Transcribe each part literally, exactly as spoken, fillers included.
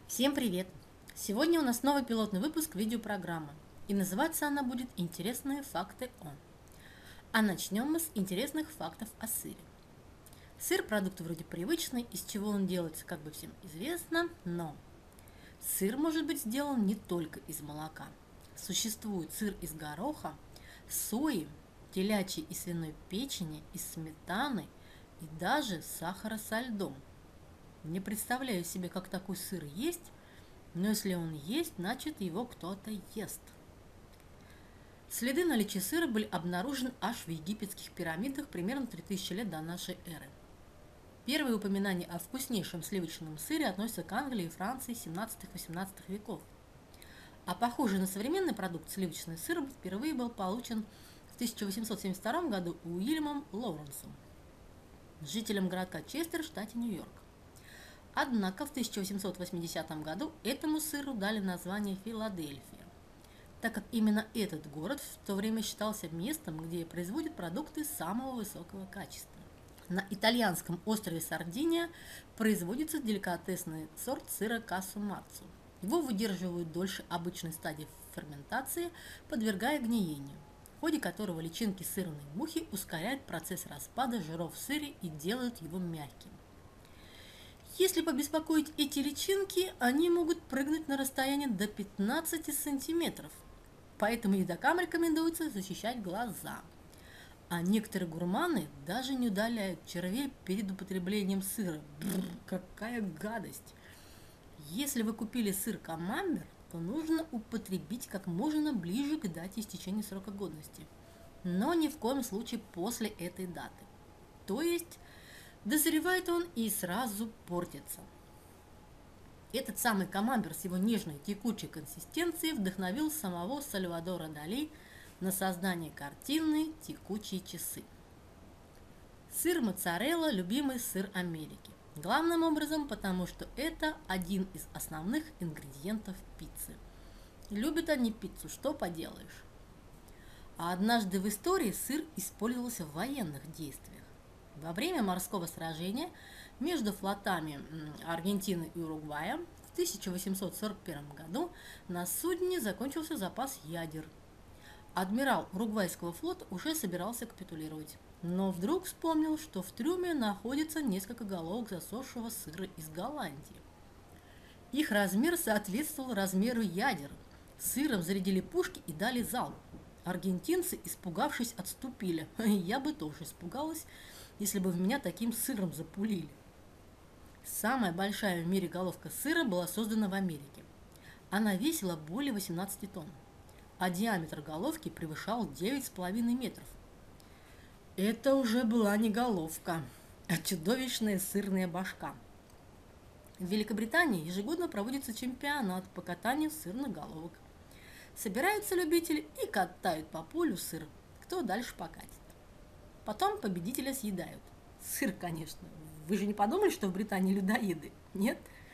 Всем привет! Сегодня у нас новый пилотный выпуск видеопрограммы, и называться она будет «Интересные факты о». А начнем мы с интересных фактов о сыре. Сыр – продукт вроде привычный, из чего он делается, как бы всем известно, но сыр может быть сделан не только из молока. Существует сыр из гороха, сои, телячьей и свиной печени, из сметаны и даже сахара со льдом. Не представляю себе, как такой сыр есть, но если он есть, значит его кто-то ест. Следы наличия сыра были обнаружены аж в египетских пирамидах примерно три тысячи лет до нашей эры. Первые упоминания о вкуснейшем сливочном сыре относятся к Англии и Франции семнадцатого-восемнадцатого веков. А похожий на современный продукт сливочный сыр впервые был получен в тысяча восемьсот семьдесят втором году Уильямом Лоуренсом, жителем городка Честер в штате Нью-Йорк. Однако в тысяча восемьсот восьмидесятом году этому сыру дали название Филадельфия, так как именно этот город в то время считался местом, где производят продукты самого высокого качества. На итальянском острове Сардиния производится деликатесный сорт сыра Кассу-Марцу. Его выдерживают дольше обычной стадии ферментации, подвергая гниению, в ходе которого личинки сырной мухи ускоряют процесс распада жиров в сыре и делают его мягким. Если побеспокоить эти личинки, они могут прыгнуть на расстояние до пятнадцати сантиметров, поэтому едокам рекомендуется защищать глаза. А некоторые гурманы даже не удаляют червей перед употреблением сыра. Бррр, какая гадость! Если вы купили сыр камамбер, то нужно употребить как можно ближе к дате истечения срока годности, но ни в коем случае после этой даты. То есть дозревает он и сразу портится. Этот самый камамбер с его нежной текучей консистенцией вдохновил самого Сальвадора Дали на создание картины «Текучие часы». Сыр моцарелла – любимый сыр Америки. Главным образом, потому что это один из основных ингредиентов пиццы. Любят они пиццу, что поделаешь. А однажды в истории сыр использовался в военных действиях. Во время морского сражения между флотами Аргентины и Уругвая в тысяча восемьсот сорок первом году на судне закончился запас ядер. Адмирал Уругвайского флота уже собирался капитулировать, но вдруг вспомнил, что в трюме находится несколько головок засохшего сыра из Голландии. Их размер соответствовал размеру ядер. Сыром зарядили пушки и дали залп. Аргентинцы, испугавшись, отступили. Я бы тоже испугалась, если бы в меня таким сыром запулили. Самая большая в мире головка сыра была создана в Америке. Она весила более восемнадцати тонн, а диаметр головки превышал девять с половиной метров. Это уже была не головка, а чудовищная сырная башка. В Великобритании ежегодно проводится чемпионат по катанию сырных головок. Собираются любители и катают по полю сыр, кто дальше покатит. Потом победителя съедают. Сыр, конечно. Вы же не подумали, что в Британии людоеды? Нет?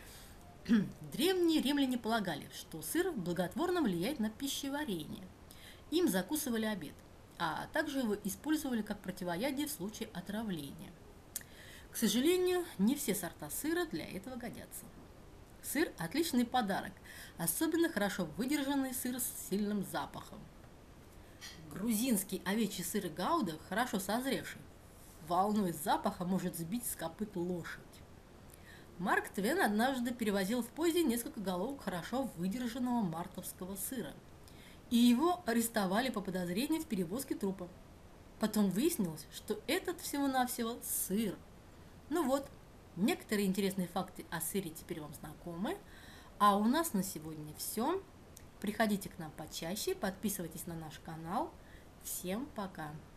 Древние римляне полагали, что сыр благотворно влияет на пищеварение. Им закусывали обед, а также его использовали как противоядие в случае отравления. К сожалению, не все сорта сыра для этого годятся. Сыр – отличный подарок, особенно хорошо выдержанный сыр с сильным запахом. Грузинский овечий сыр гауда, хорошо созревший, волной запаха может сбить с копыт лошадь. Марк Твен однажды перевозил в поезде несколько головок хорошо выдержанного мартовского сыра, и его арестовали по подозрению в перевозке трупа. Потом выяснилось, что этот всего-навсего сыр. Ну вот, некоторые интересные факты о сыре теперь вам знакомы, а у нас на сегодня все. Приходите к нам почаще, подписывайтесь на наш канал. Всем пока!